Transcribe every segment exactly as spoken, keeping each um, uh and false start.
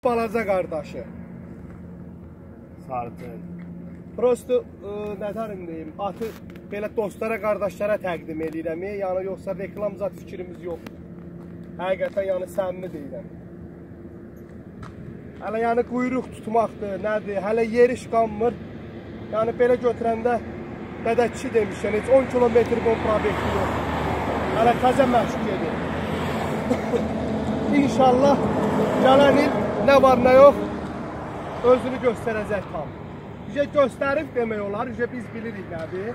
balaca qardaşı. Saritel. Prosto, nə tərim deyim, atı belə dostlara, qardaşlara təqdim edirəm. Yəni, yoxsa reklam zat fikrimiz yox. Həqiqətən, yəni, səmimi deyirəm. Hələ, yəni, quyruq tutmaqdır, nədir, hələ yeriş qanmır. Yəni, belə götürəndə dədəkçi demişəm, heç on kilometr qon probekti yox. Hələ təzə məşq edir. İnşallah, gələn il nə var, nə yox, özünü göstərəcək tam. Bizə göstərib demək olar, biz bilirik nədir.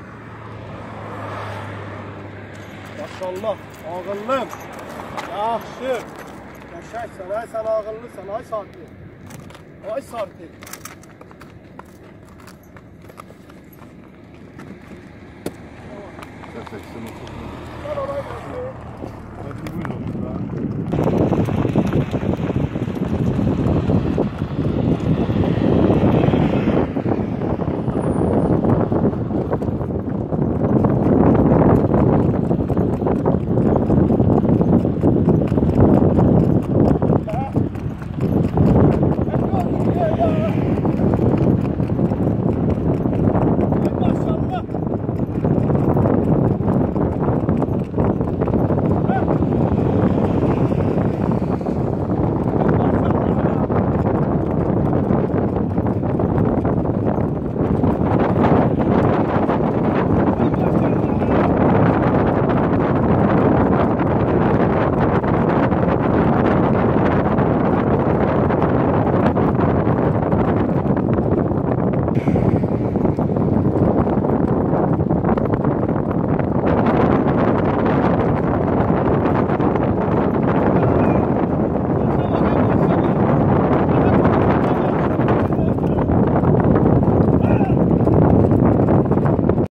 Maşallah, ağıllım. Yaxşı. Qəşəksən, ay sən ağıllısın, ay Saritel. Ay Saritel. seksen otuz.